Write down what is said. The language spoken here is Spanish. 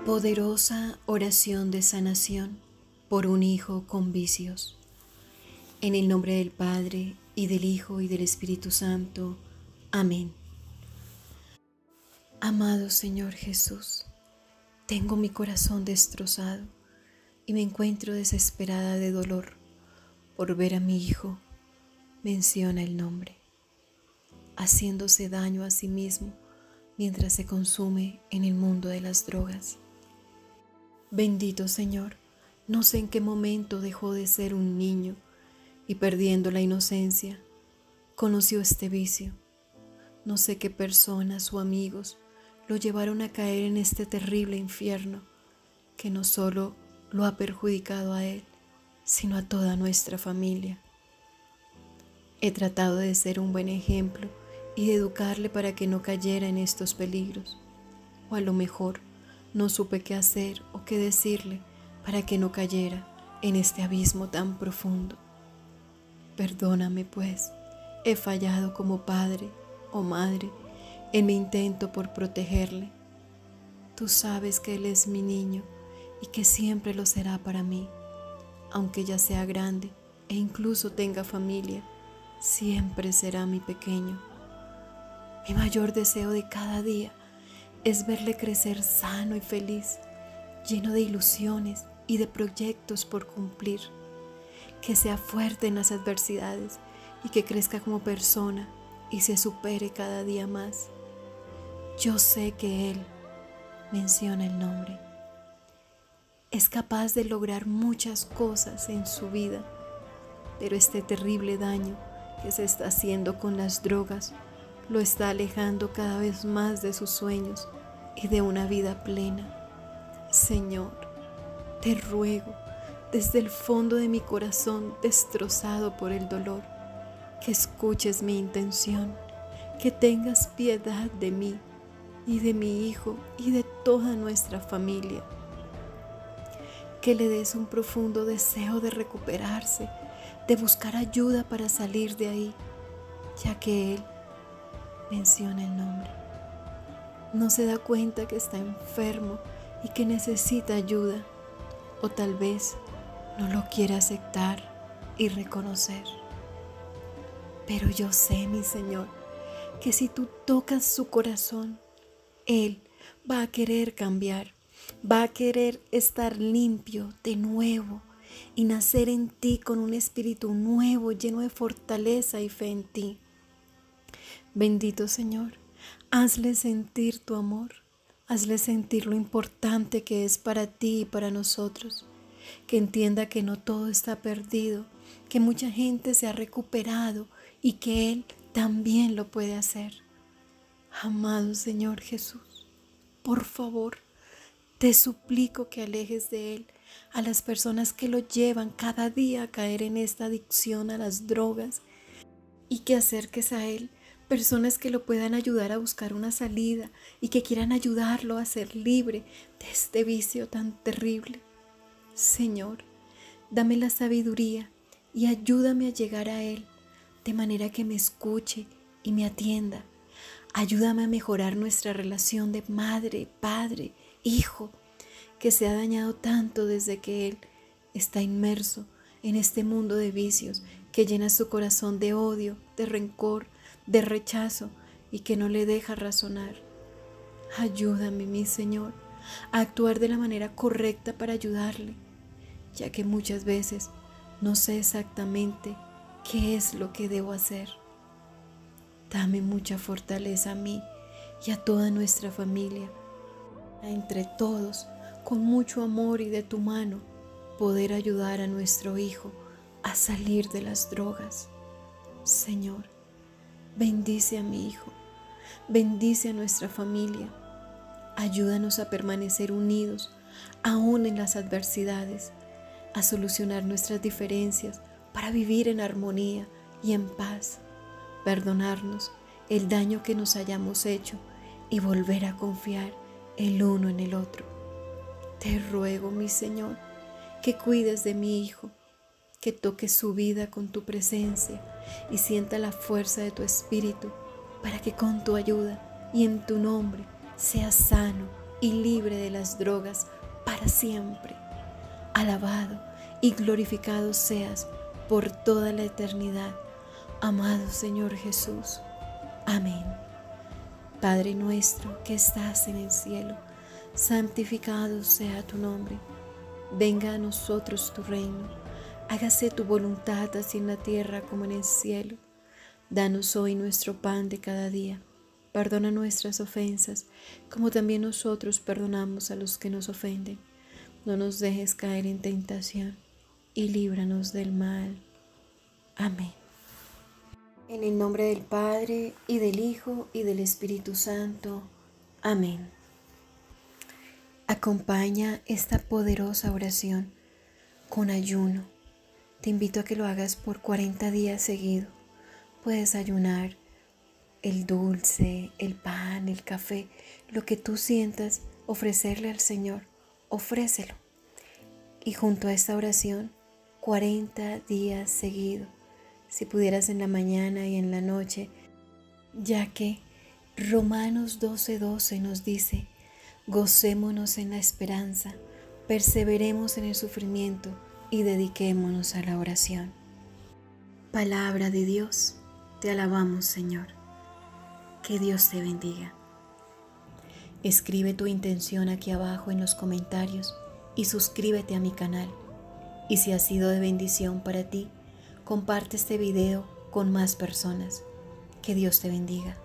Poderosa oración de sanación por un hijo con vicios. En el nombre del Padre, y del Hijo, y del Espíritu Santo. Amén. Amado Señor Jesús, tengo mi corazón destrozado y me encuentro desesperada de dolor por ver a mi hijo, menciona el nombre, haciéndose daño a sí mismo mientras se consume en el mundo de las drogas. Bendito Señor, no sé en qué momento dejó de ser un niño y perdiendo la inocencia, conoció este vicio. No sé qué personas o amigos lo llevaron a caer en este terrible infierno que no solo lo ha perjudicado a él, sino a toda nuestra familia. He tratado de ser un buen ejemplo y de educarle para que no cayera en estos peligros, o a lo mejor no supe qué hacer o qué decirle para que no cayera en este abismo tan profundo. Perdóname, pues, he fallado como padre o madre en mi intento por protegerle. Tú sabes que él es mi niño y que siempre lo será para mí, aunque ya sea grande e incluso tenga familia, siempre será mi pequeño. Mi mayor deseo de cada día es verle crecer sano y feliz, lleno de ilusiones y de proyectos por cumplir, que sea fuerte en las adversidades y que crezca como persona y se supere cada día más. Yo sé que él, menciona el nombre, es capaz de lograr muchas cosas en su vida, pero este terrible daño que se está haciendo con las drogas lo está alejando cada vez más de sus sueños y de una vida plena. Señor, te ruego desde el fondo de mi corazón destrozado por el dolor, que escuches mi intención, que tengas piedad de mí y de mi hijo y de toda nuestra familia, que le des un profundo deseo de recuperarse, de buscar ayuda para salir de ahí, ya que él, menciona el nombre, no se da cuenta que está enfermo y que necesita ayuda, o tal vez no lo quiere aceptar y reconocer. Pero yo sé, mi Señor, que si tú tocas su corazón, él va a querer cambiar, va a querer estar limpio de nuevo y nacer en ti con un espíritu nuevo, lleno de fortaleza y fe en ti. Bendito Señor, hazle sentir tu amor, hazle sentir lo importante que es para ti y para nosotros, que entienda que no todo está perdido, que mucha gente se ha recuperado y que Él también lo puede hacer. Amado Señor Jesús, por favor, te suplico que alejes de Él a las personas que lo llevan cada día a caer en esta adicción a las drogas y que acerques a Él personas que lo puedan ayudar a buscar una salida y que quieran ayudarlo a ser libre de este vicio tan terrible. Señor, dame la sabiduría y ayúdame a llegar a Él de manera que me escuche y me atienda. Ayúdame a mejorar nuestra relación de madre, padre, hijo, que se ha dañado tanto desde que Él está inmerso en este mundo de vicios que llena su corazón de odio, de rencor, de rechazo y que no le deja razonar. Ayúdame, mi Señor, a actuar de la manera correcta para ayudarle, ya que muchas veces no sé exactamente qué es lo que debo hacer. Dame mucha fortaleza a mí y a toda nuestra familia, a entre todos, con mucho amor y de tu mano, poder ayudar a nuestro hijo a salir de las drogas. Señor, bendice a mi hijo, bendice a nuestra familia, ayúdanos a permanecer unidos aún en las adversidades, a solucionar nuestras diferencias para vivir en armonía y en paz, perdonarnos el daño que nos hayamos hecho y volver a confiar el uno en el otro. Te ruego, mi Señor, que cuides de mi hijo, que toques su vida con tu presencia y sienta la fuerza de tu espíritu para que con tu ayuda y en tu nombre sea sano y libre de las drogas para siempre. Alabado y glorificado seas por toda la eternidad, amado Señor Jesús. Amén. Padre nuestro que estás en el cielo, santificado sea tu nombre. Venga a nosotros tu reino. Hágase tu voluntad así en la tierra como en el cielo. Danos hoy nuestro pan de cada día. Perdona nuestras ofensas, como también nosotros perdonamos a los que nos ofenden. No nos dejes caer en tentación, y líbranos del mal. Amén. En el nombre del Padre, y del Hijo, y del Espíritu Santo. Amén. Acompaña esta poderosa oración con ayuno. Te invito a que lo hagas por 40 días seguidos. Puedes ayunar el dulce, el pan, el café, lo que tú sientas, ofrecerle al Señor, ofrécelo. Y junto a esta oración, 40 días seguidos, si pudieras en la mañana y en la noche, ya que Romanos 12:12 nos dice: gocémonos en la esperanza, perseveremos en el sufrimiento y dediquémonos a la oración. Palabra de Dios, te alabamos, Señor. Que Dios te bendiga. Escribe tu intención aquí abajo en los comentarios y suscríbete a mi canal. Y si ha sido de bendición para ti, comparte este video con más personas. Que Dios te bendiga.